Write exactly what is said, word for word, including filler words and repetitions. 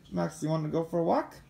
Max, you want to go for a walk?